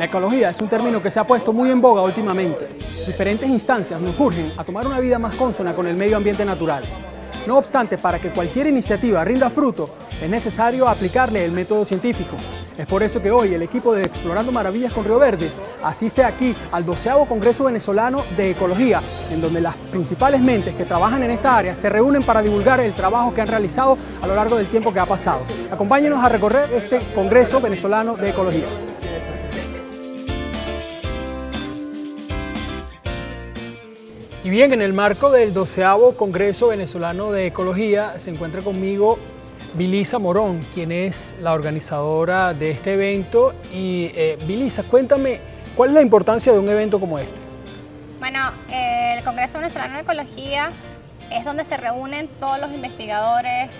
La ecología es un término que se ha puesto muy en boga últimamente. Diferentes instancias nos urgen a tomar una vida más consona con el medio ambiente natural. No obstante, para que cualquier iniciativa rinda fruto, es necesario aplicarle el método científico. Es por eso que hoy el equipo de Explorando Maravillas con Río Verde asiste aquí al 12º Congreso Venezolano de Ecología, en donde las principales mentes que trabajan en esta área se reúnen para divulgar el trabajo que han realizado a lo largo del tiempo que ha pasado. Acompáñenos a recorrer este Congreso Venezolano de Ecología. Y bien, en el marco del 12º Congreso Venezolano de Ecología se encuentra conmigo Vilisa Morón, quien es la organizadora de este evento. Y Vilisa, cuéntame, ¿cuál es la importancia de un evento como este? Bueno, el Congreso Venezolano de Ecología es donde se reúnen todos los investigadores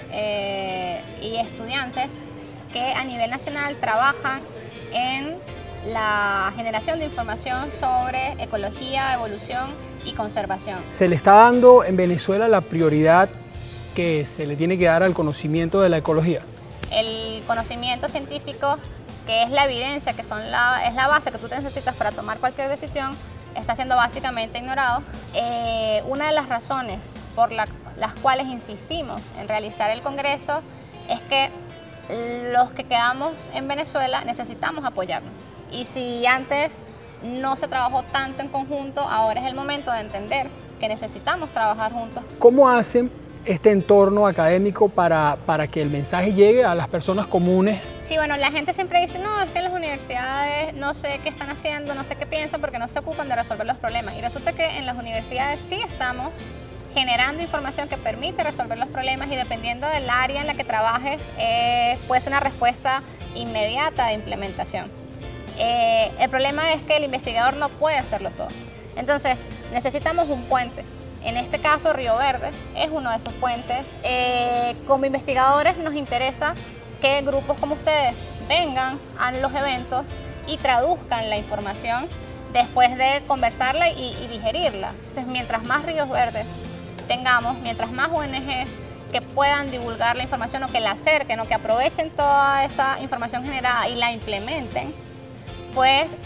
y estudiantes que a nivel nacional trabajan en la generación de información sobre ecología, evolución y conservación. ¿Se le está dando en Venezuela la prioridad que se le tiene que dar al conocimiento de la ecología? El conocimiento científico, que es la evidencia, que es la base que tú necesitas para tomar cualquier decisión, está siendo básicamente ignorado. Una de las razones por las cuales insistimos en realizar el Congreso es que los que quedamos en Venezuela necesitamos apoyarnos. Y si antes no se trabajó tanto en conjunto, ahora es el momento de entender que necesitamos trabajar juntos. ¿Cómo hacen este entorno académico para que el mensaje llegue a las personas comunes? Sí, bueno, la gente siempre dice, no, es que en las universidades no sé qué están haciendo, no sé qué piensan porque no se ocupan de resolver los problemas. Y resulta que en las universidades sí estamos generando información que permite resolver los problemas y dependiendo del área en la que trabajes, puede ser una respuesta inmediata de implementación. El problema es que el investigador no puede hacerlo todo. Entonces, necesitamos un puente. En este caso, Río Verde es uno de esos puentes. Como investigadores nos interesa que grupos como ustedes vengan a los eventos y traduzcan la información después de conversarla y digerirla. Entonces, mientras más Ríos Verdes tengamos, mientras más ONGs que puedan divulgar la información o que la acerquen o que aprovechen toda esa información generada y la implementen, pues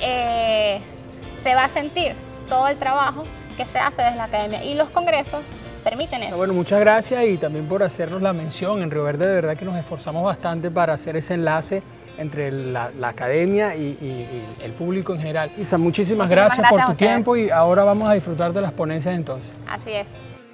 se va a sentir todo el trabajo que se hace desde la academia y los congresos permiten eso. Bueno, muchas gracias y también por hacernos la mención. En Río Verde de verdad que nos esforzamos bastante para hacer ese enlace entre la academia y el público en general. Isa, muchísimas gracias por tu tiempo y ahora vamos a disfrutar de las ponencias entonces. Así es.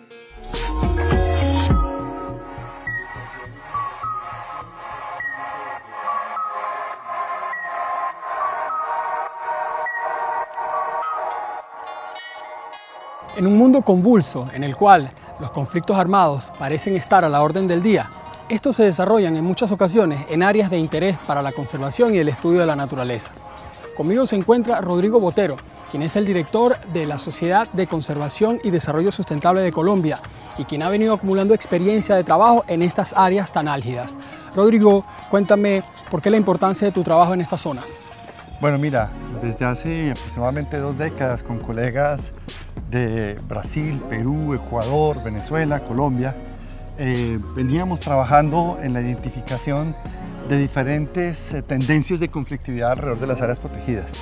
En un mundo convulso, en el cual los conflictos armados parecen estar a la orden del día, estos se desarrollan en muchas ocasiones en áreas de interés para la conservación y el estudio de la naturaleza. Conmigo se encuentra Rodrigo Botero, quien es el director de la Sociedad de Conservación y Desarrollo Sustentable de Colombia y quien ha venido acumulando experiencia de trabajo en estas áreas tan álgidas. Rodrigo, cuéntame por qué la importancia de tu trabajo en estas zonas. Bueno, mira, desde hace aproximadamente 2 décadas con colegas de Brasil, Perú, Ecuador, Venezuela, Colombia, veníamos trabajando en la identificación de diferentes tendencias de conflictividad alrededor de las áreas protegidas.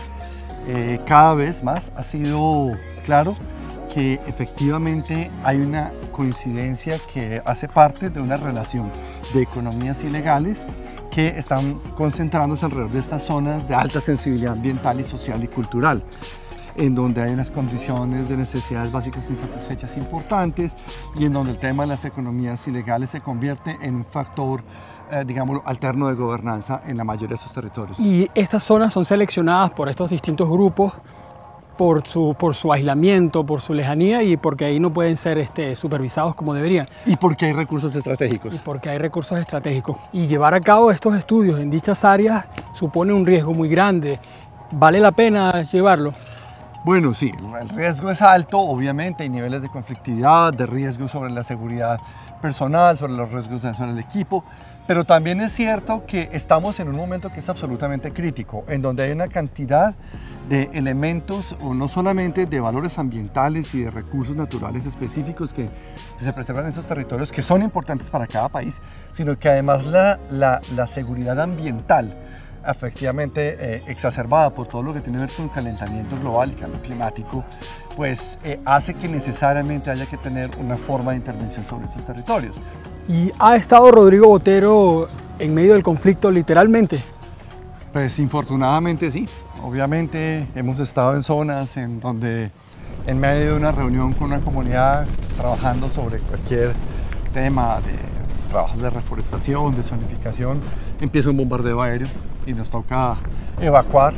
Cada vez más ha sido claro que efectivamente hay una coincidencia que hace parte de una relación de economías ilegales que están concentrándose alrededor de estas zonas de alta sensibilidad ambiental y social y cultural, en donde hay unas condiciones de necesidades básicas insatisfechas importantes y en donde el tema de las economías ilegales se convierte en un factor, digámoslo, alterno de gobernanza en la mayoría de esos territorios. Y estas zonas son seleccionadas por estos distintos grupos por su aislamiento, por su lejanía y porque ahí no pueden ser supervisados como deberían. Y porque hay recursos estratégicos. Y porque hay recursos estratégicos. Y llevar a cabo estos estudios en dichas áreas supone un riesgo muy grande. ¿Vale la pena llevarlo? Bueno, sí, el riesgo es alto, obviamente hay niveles de conflictividad, de riesgo sobre la seguridad personal, sobre los riesgos sobre el equipo, pero también es cierto que estamos en un momento que es absolutamente crítico, en donde hay una cantidad de elementos, o no solamente de valores ambientales y de recursos naturales específicos que se preservan en esos territorios, que son importantes para cada país, sino que además la seguridad ambiental efectivamente exacerbada por todo lo que tiene que ver con calentamiento global y cambio climático, pues hace que necesariamente haya que tener una forma de intervención sobre estos territorios. ¿Y ha estado Rodrigo Botero en medio del conflicto literalmente? Pues infortunadamente sí. Obviamente hemos estado en zonas en donde en medio de una reunión con una comunidad trabajando sobre cualquier tema de trabajos de reforestación, de zonificación, empieza un bombardeo aéreo y nos toca evacuar.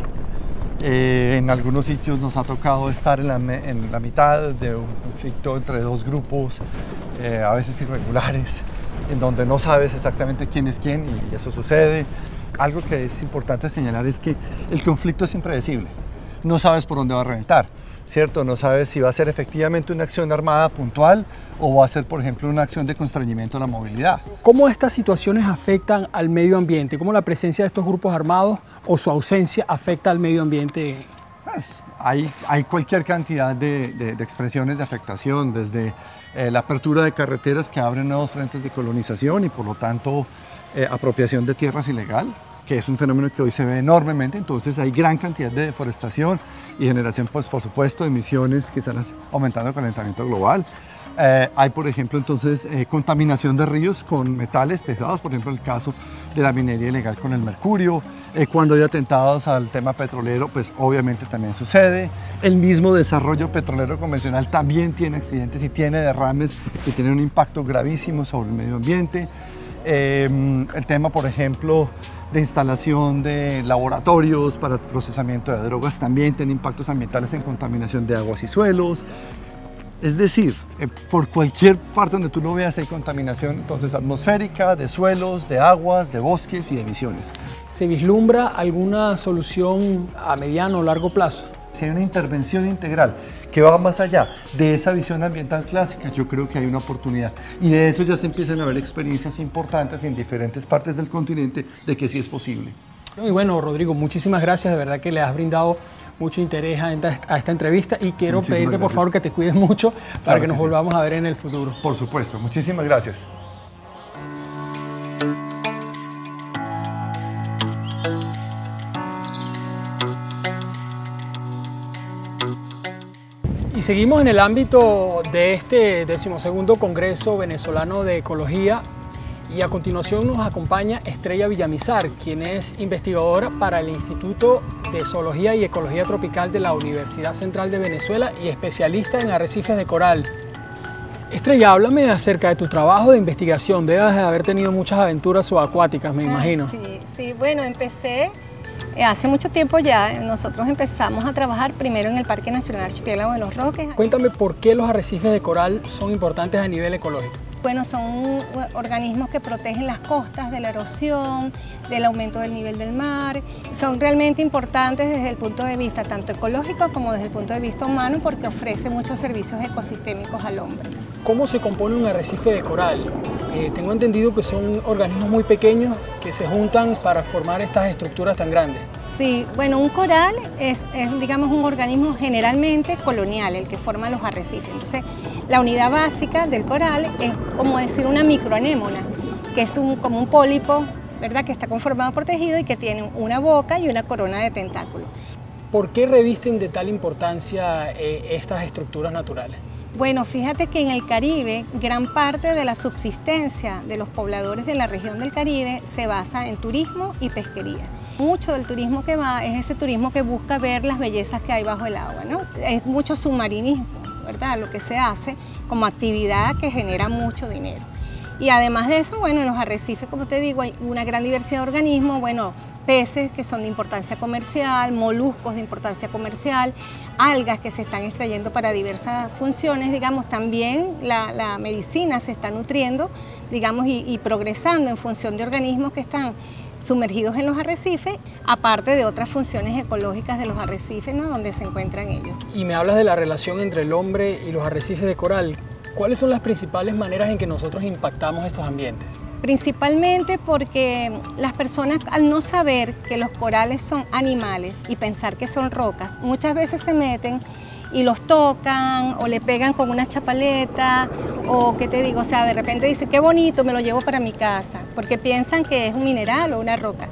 En algunos sitios nos ha tocado estar en la mitad de un conflicto entre dos grupos, a veces irregulares, en donde no sabes exactamente quién es quién y eso sucede. Algo que es importante señalar es que el conflicto es impredecible. No sabes por dónde va a reventar, ¿cierto? No sabes si va a ser efectivamente una acción armada puntual o va a ser, por ejemplo, una acción de constreñimiento a la movilidad. ¿Cómo estas situaciones afectan al medio ambiente? ¿Cómo la presencia de estos grupos armados o su ausencia afecta al medio ambiente? Pues, hay cualquier cantidad de expresiones de afectación, desde la apertura de carreteras que abren nuevos frentes de colonización y por lo tanto apropiación de tierras ilegal, que es un fenómeno que hoy se ve enormemente. Entonces hay gran cantidad de deforestación y generación, pues por supuesto, de emisiones que están aumentando el calentamiento global. Hay, por ejemplo, entonces contaminación de ríos con metales pesados, por ejemplo, el caso de la minería ilegal con el mercurio. Cuando hay atentados al tema petrolero, pues obviamente también sucede. El mismo desarrollo petrolero convencional también tiene accidentes y tiene derrames que tienen un impacto gravísimo sobre el medio ambiente. El tema, por ejemplo, de instalación de laboratorios para el procesamiento de drogas también tiene impactos ambientales en contaminación de aguas y suelos. Es decir, por cualquier parte donde tú lo veas hay contaminación entonces atmosférica, de suelos, de aguas, de bosques y de emisiones. ¿Se vislumbra alguna solución a mediano o largo plazo? Si hay una intervención integral que va más allá de esa visión ambiental clásica, yo creo que hay una oportunidad. Y de eso ya se empiezan a ver experiencias importantes en diferentes partes del continente de que sí es posible. Y bueno, Rodrigo, muchísimas gracias. De verdad que le has brindado mucho interés a esta entrevista y quiero pedirte por favor que te cuides mucho para que nos volvamos a ver en el futuro. Por supuesto, muchísimas gracias. Y seguimos en el ámbito de este 12º Congreso Venezolano de Ecología y a continuación nos acompaña Estrella Villamizar, quien es investigadora para el Instituto de Zoología y Ecología Tropical de la Universidad Central de Venezuela y especialista en arrecifes de coral. Estrella, háblame acerca de tu trabajo de investigación. Debes de haber tenido muchas aventuras subacuáticas, me imagino. Sí, bueno, empecé hace mucho tiempo ya. Nosotros empezamos a trabajar primero en el Parque Nacional Archipiélago de los Roques. Cuéntame por qué los arrecifes de coral son importantes a nivel ecológico. Bueno, son organismos que protegen las costas de la erosión, del aumento del nivel del mar. Son realmente importantes desde el punto de vista tanto ecológico como desde el punto de vista humano porque ofrece muchos servicios ecosistémicos al hombre. ¿Cómo se compone un arrecife de coral? Tengo entendido que son organismos muy pequeños que se juntan para formar estas estructuras tan grandes. Sí, bueno, un coral es digamos, un organismo generalmente colonial, el que forma los arrecifes. Entonces, la unidad básica del coral es como decir una microanémona, que es como un pólipo, ¿verdad?, que está conformado por tejido y que tiene una boca y una corona de tentáculos. ¿Por qué revisten de tal importancia estas estructuras naturales? Bueno, fíjate que en el Caribe, gran parte de la subsistencia de los pobladores de la región del Caribe se basa en turismo y pesquería. Mucho del turismo que va es ese turismo que busca ver las bellezas que hay bajo el agua, ¿no? Es mucho submarinismo, ¿verdad?, lo que se hace como actividad que genera mucho dinero. Y además de eso, bueno, en los arrecifes, como te digo, hay una gran diversidad de organismos, bueno, peces que son de importancia comercial, moluscos de importancia comercial, algas que se están extrayendo para diversas funciones, digamos, también la medicina se está nutriendo, digamos, y progresando en función de organismos que están sumergidos en los arrecifes, aparte de otras funciones ecológicas de los arrecifes, ¿no?, donde se encuentran ellos. Y me hablas de la relación entre el hombre y los arrecifes de coral. ¿Cuáles son las principales maneras en que nosotros impactamos estos ambientes? Principalmente porque las personas, al no saber que los corales son animales y pensar que son rocas, muchas veces se meten y los tocan o le pegan con una chapaleta o qué te digo, o sea, de repente dicen qué bonito, me lo llevo para mi casa, porque piensan que es un mineral o una roca.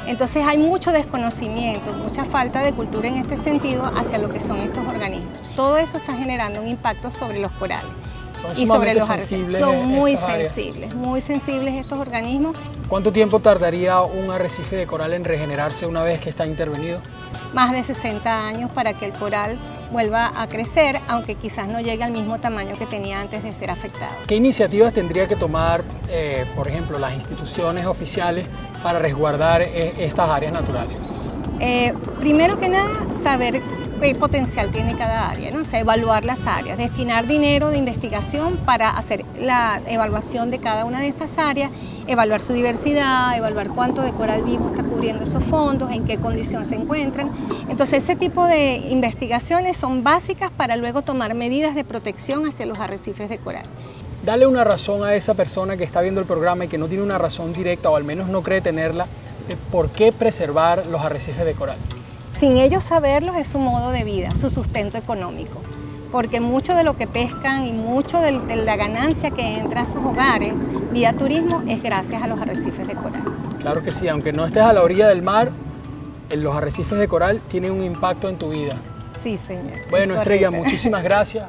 Entonces hay mucho desconocimiento, mucha falta de cultura en este sentido hacia lo que son estos organismos. Todo eso está generando un impacto sobre los corales y sobre los arrecifes. Son muy sensibles estos organismos. ¿Cuánto tiempo tardaría un arrecife de coral en regenerarse una vez que está intervenido? Más de 60 años para que el coral vuelva a crecer, aunque quizás no llegue al mismo tamaño que tenía antes de ser afectado. ¿Qué iniciativas tendría que tomar, por ejemplo, las instituciones oficiales para resguardar estas áreas naturales? Primero que nada, saber qué potencial tiene cada área, ¿no? O sea, evaluar las áreas, destinar dinero de investigación para hacer la evaluación de cada una de estas áreas, evaluar su diversidad, evaluar cuánto de coral vivo está cubriendo esos fondos, en qué condición se encuentran. Entonces, ese tipo de investigaciones son básicas para luego tomar medidas de protección hacia los arrecifes de coral. Dale una razón a esa persona que está viendo el programa y que no tiene una razón directa o al menos no cree tenerla de por qué preservar los arrecifes de coral. Sin ellos saberlo, es su modo de vida, su sustento económico, porque mucho de lo que pescan y mucho de la ganancia que entra a sus hogares vía turismo es gracias a los arrecifes de coral. Claro que sí, aunque no estés a la orilla del mar, los arrecifes de coral tienen un impacto en tu vida. Sí, señor. Bueno, Estrella, muchísimas gracias.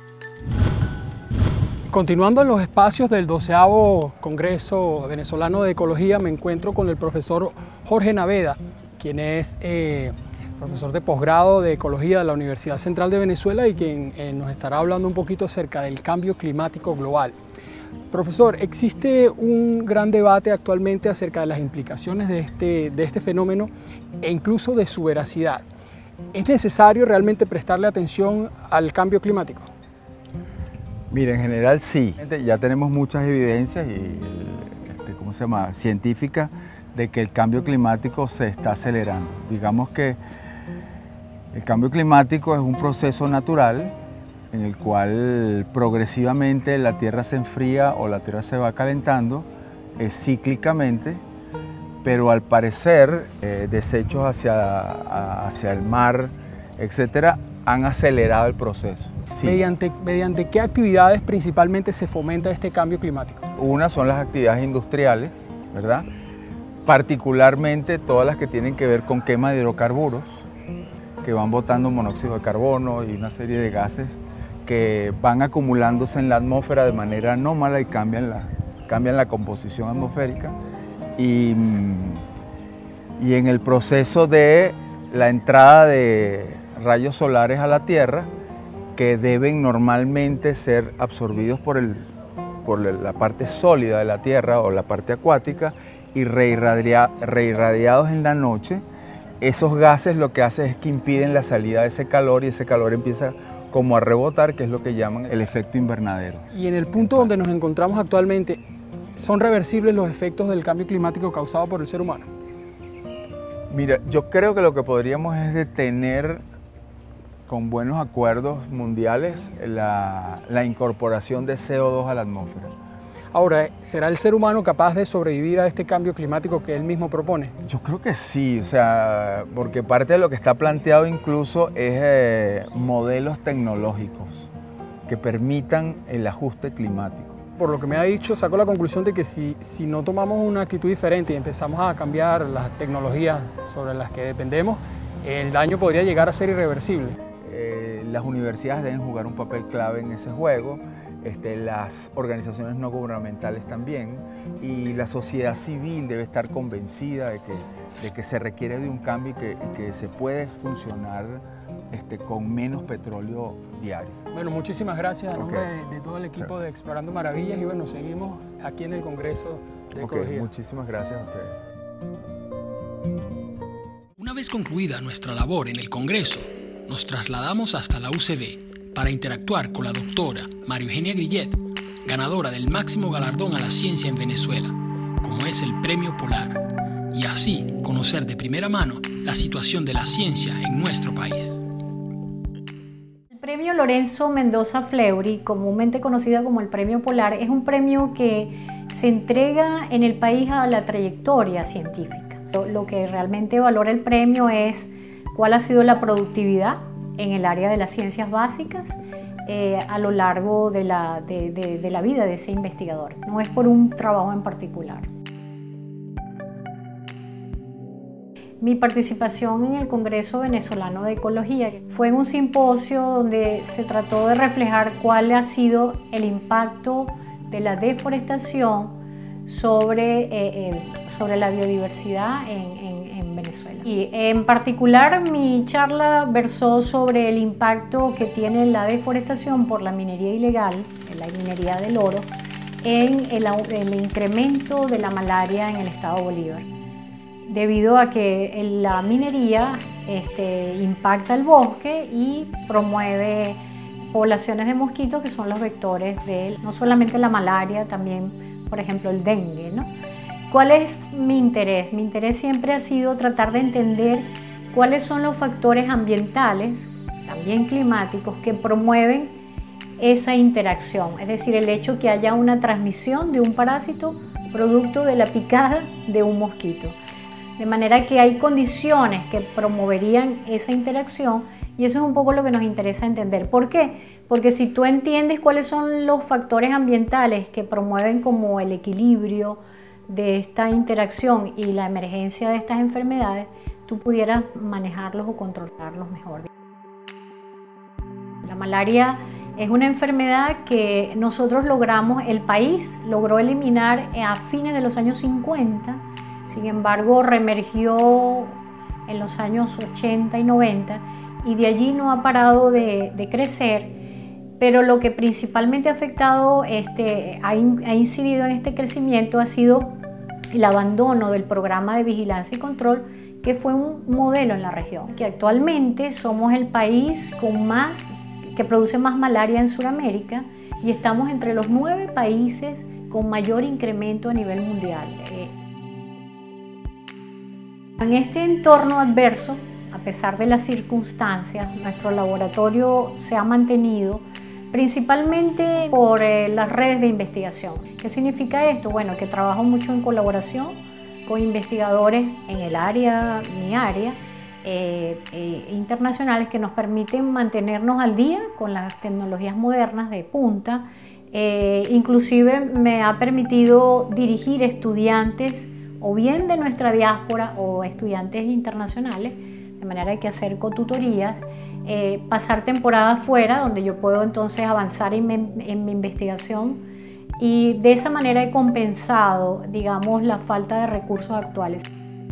Continuando en los espacios del 12º Congreso Venezolano de Ecología, me encuentro con el profesor Jorge Naveda, quien es profesor de posgrado de Ecología de la Universidad Central de Venezuela y quien nos estará hablando un poquito acerca del cambio climático global. Profesor, existe un gran debate actualmente acerca de las implicaciones de este fenómeno e incluso de su veracidad. ¿Es necesario realmente prestarle atención al cambio climático? Mira, en general sí. Ya tenemos muchas evidencias científicas de que el cambio climático se está acelerando. Digamos que el cambio climático es un proceso natural en el cual progresivamente la Tierra se enfría o la Tierra se va calentando, cíclicamente, pero al parecer desechos hacia el mar, etcétera, han acelerado el proceso. Sí. ¿Mediante qué actividades principalmente se fomenta este cambio climático? Una son las actividades industriales, ¿verdad? Particularmente todas las que tienen que ver con quema de hidrocarburos, que van botando monóxido de carbono y una serie de gases que van acumulándose en la atmósfera de manera anómala y cambian la composición atmosférica. Y en el proceso de la entrada de rayos solares a la Tierra, que deben normalmente ser absorbidos por la parte sólida de la Tierra o la parte acuática y reirradiados en la noche, esos gases lo que hacen es que impiden la salida de ese calor y ese calor empieza como a rebotar, que es lo que llaman el efecto invernadero. Y en el punto donde nos encontramos actualmente, ¿son reversibles los efectos del cambio climático causado por el ser humano? Mira, yo creo que lo que podríamos es detener con buenos acuerdos mundiales la incorporación de CO2 a la atmósfera. Ahora, ¿será el ser humano capaz de sobrevivir a este cambio climático que él mismo propone? Yo creo que sí, o sea, porque parte de lo que está planteado incluso es modelos tecnológicos que permitan el ajuste climático. Por lo que me ha dicho, saco la conclusión de que si no tomamos una actitud diferente y empezamos a cambiar las tecnologías sobre las que dependemos, el daño podría llegar a ser irreversible. Las universidades deben jugar un papel clave en ese juego, las organizaciones no gubernamentales también, y la sociedad civil debe estar convencida de que se requiere de un cambio y que se puede funcionar con menos petróleo diario. Bueno, muchísimas gracias a nombre de todo el equipo de Explorando Maravillas y bueno, seguimos aquí en el Congreso de Ecología. Muchísimas gracias a ustedes. Una vez concluida nuestra labor en el Congreso, nos trasladamos hasta la UCB para interactuar con la doctora María Eugenia Grillet, ganadora del máximo galardón a la ciencia en Venezuela, como es el Premio Polar, y así conocer de primera mano la situación de la ciencia en nuestro país. El Premio Lorenzo Mendoza Fleury, comúnmente conocido como el Premio Polar, es un premio que se entrega en el país a la trayectoria científica. Lo que realmente valora el premio es cuál ha sido la productividad en el área de las ciencias básicas a lo largo de la vida de ese investigador. No es por un trabajo en particular. mi participación en el Congreso Venezolano de Ecología. Fue en un simposio donde se trató de reflejar cuál ha sido el impacto de la deforestación sobre la biodiversidad en Venezuela. Y en particular mi charla versó sobre el impacto que tiene la deforestación por la minería ilegal, la minería del oro, en el incremento de la malaria en el estado Bolívar, debido a que la minería impacta el bosque y promueve poblaciones de mosquitos que son los vectores de no solamente la malaria, también, por ejemplo, el dengue, ¿no? ¿Cuál es mi interés? Mi interés siempre ha sido tratar de entender cuáles son los factores ambientales, también climáticos, que promueven esa interacción, es decir, el hecho que haya una transmisión de un parásito producto de la picada de un mosquito. De manera que hay condiciones que promoverían esa interacción y eso es un poco lo que nos interesa entender. ¿Por qué? Porque si tú entiendes cuáles son los factores ambientales que promueven como el equilibrio de esta interacción y la emergencia de estas enfermedades, tú pudieras manejarlos o controlarlos mejor. La malaria es una enfermedad que nosotros logramos, el país logró eliminar a fines de los años 50, sin embargo reemergió en los años 80 y 90 y de allí no ha parado de crecer, pero lo que principalmente ha afectado, ha incidido en este crecimiento ha sido el abandono del programa de vigilancia y control, que fue un modelo en la región, que actualmente somos el país que produce más malaria en Sudamérica y estamos entre los 9 países con mayor incremento a nivel mundial. En este entorno adverso, a pesar de las circunstancias, nuestro laboratorio se ha mantenido principalmente por las redes de investigación. ¿Qué significa esto? Bueno, que trabajo mucho en colaboración con investigadores en el área, mi área, internacionales que nos permiten mantenernos al día con las tecnologías modernas de punta. Inclusive me ha permitido dirigir estudiantes o bien de nuestra diáspora o estudiantes internacionales, de manera que hacer cotutorías, pasar temporadas fuera donde yo puedo entonces avanzar en mi investigación y de esa manera he compensado, digamos, la falta de recursos actuales.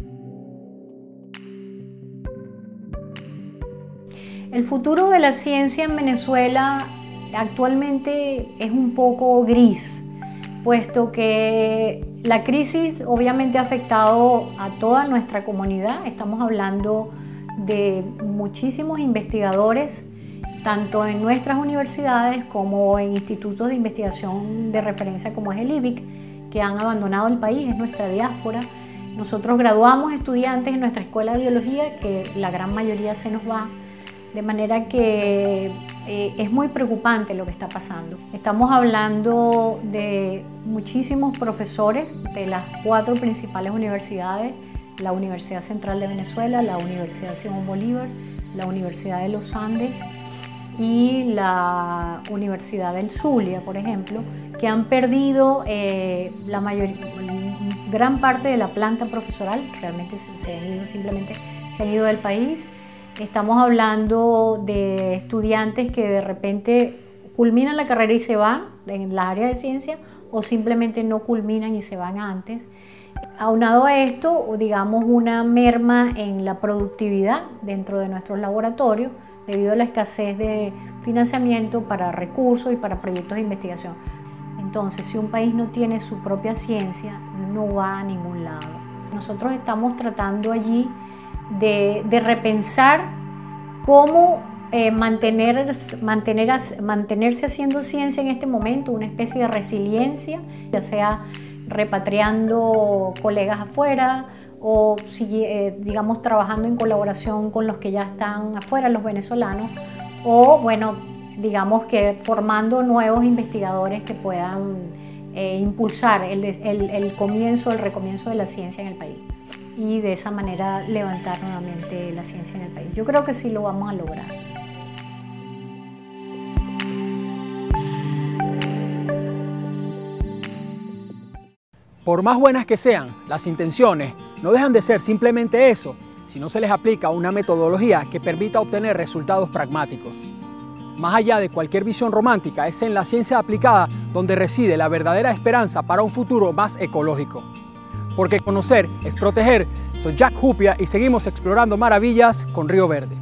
El futuro de la ciencia en Venezuela actualmente es un poco gris, puesto que la crisis obviamente ha afectado a toda nuestra comunidad. Estamos hablando de muchísimos investigadores, tanto en nuestras universidades como en institutos de investigación de referencia como es el IBIC, que han abandonado el país, es nuestra diáspora. Nosotros graduamos estudiantes en nuestra escuela de biología, que la gran mayoría se nos va, de manera que es muy preocupante lo que está pasando. Estamos hablando de muchísimos profesores de las 4 principales universidades, la Universidad Central de Venezuela, la Universidad Simón Bolívar, la Universidad de los Andes y la Universidad del Zulia, por ejemplo, que han perdido gran parte de la planta profesoral, realmente simplemente se han ido del país. Estamos hablando de estudiantes que de repente culminan la carrera y se van en la área de ciencia o simplemente no culminan y se van antes. Aunado a esto, digamos, una merma en la productividad dentro de nuestros laboratorios debido a la escasez de financiamiento para recursos y para proyectos de investigación. Entonces, si un país no tiene su propia ciencia, no va a ningún lado. Nosotros estamos tratando allí de repensar cómo mantenerse haciendo ciencia en este momento, una especie de resiliencia, ya sea repatriando colegas afuera o digamos trabajando en colaboración con los que ya están afuera, los venezolanos, o bueno, digamos que formando nuevos investigadores que puedan impulsar el recomienzo de la ciencia en el país y de esa manera levantar nuevamente la ciencia en el país. Yo creo que sí lo vamos a lograr. Por más buenas que sean, las intenciones no dejan de ser simplemente eso, si no se les aplica una metodología que permita obtener resultados pragmáticos. Más allá de cualquier visión romántica, es en la ciencia aplicada donde reside la verdadera esperanza para un futuro más ecológico. Porque conocer es proteger. Soy Jack Hupia y seguimos explorando maravillas con Río Verde.